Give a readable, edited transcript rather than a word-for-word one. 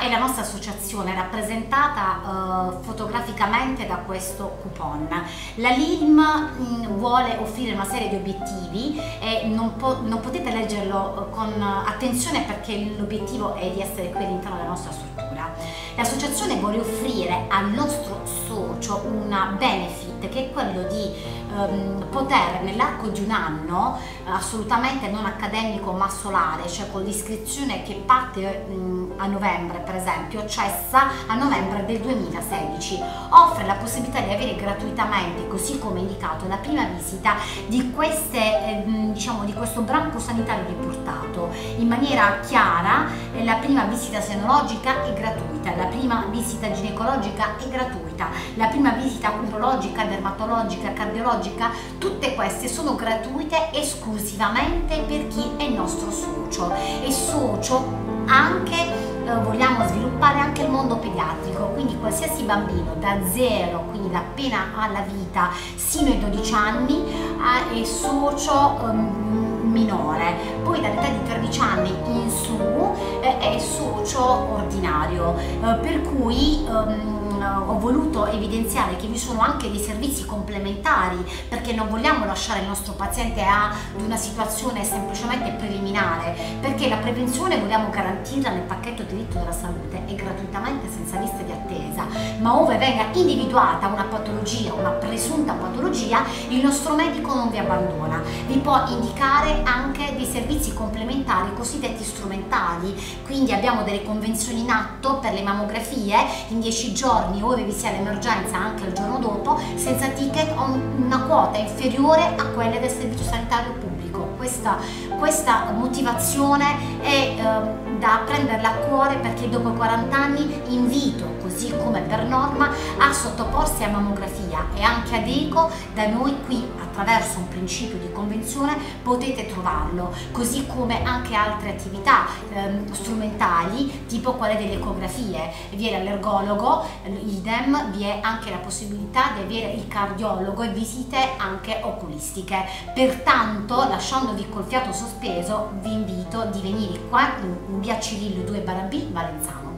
è la nostra associazione rappresentata fotograficamente da questo coupon. La LILM vuole offrire una serie di obiettivi e non potete leggerlo con attenzione perché l'obiettivo è di essere qui all'interno della nostra struttura. L'associazione vuole offrire al nostro socio una benefit che è quello di poter nell'arco di un anno, assolutamente non accademico ma solare, cioè con l'iscrizione che parte a novembre per esempio, cessa a novembre del 2016, offre la possibilità di avere gratuitamente, così come indicato, la prima visita di queste diciamo di questo branco sanitario riportato in maniera chiara. La prima visita senologica è gratuita, la prima visita ginecologica è gratuita, la prima visita urologica, dermatologica, cardiologica, tutte queste sono gratuite esclusivamente per chi è il nostro socio. E socio anche vogliamo sviluppare anche il mondo pediatrico, quindi qualsiasi bambino da 0, quindi da appena alla vita, sino ai 12 anni è socio minore, poi dall'età di 13 anni in su è socio ordinario, per cui ho voluto evidenziare che vi sono anche dei servizi complementari, perché non vogliamo lasciare il nostro paziente ad una situazione semplicemente preliminare, perché la prevenzione vogliamo garantirla nel pacchetto diritto della salute e gratuitamente senza liste di attesa, ma ove venga individuata una patologia, una presunta patologia, il nostro medico non vi abbandona, vi può indicare anche dei servizi complementari cosiddetti strumentali, quindi abbiamo delle convenzioni in atto per le mammografie in 10 giorni, ove vi sia l'emergenza anche il giorno dopo, senza ticket o una quota inferiore a quelle del servizio sanitario pubblico. Questa motivazione è da prenderla a cuore, perché dopo 40 anni invito, così come per norma, a sottoporsi a mammografia e anche ad eco. Da noi qui, attraverso un principio di convenzione, potete trovarlo, così come anche altre attività strumentali, tipo quelle delle ecografie. Vi è l'allergologo, idem, vi è anche la possibilità di avere il cardiologo e visite anche oculistiche. Pertanto, lasciandovi col fiato sospeso, vi invito di venire qua in via Cirillo 2/B, Valenzano.